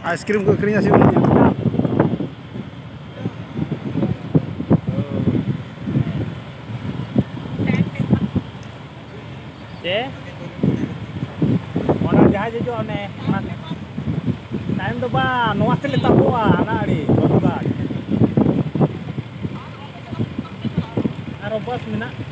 Ice cream को akhirnya sih mana jahat je aneh time tu ba nuas te letak buah anak ni bagus. Arobas mina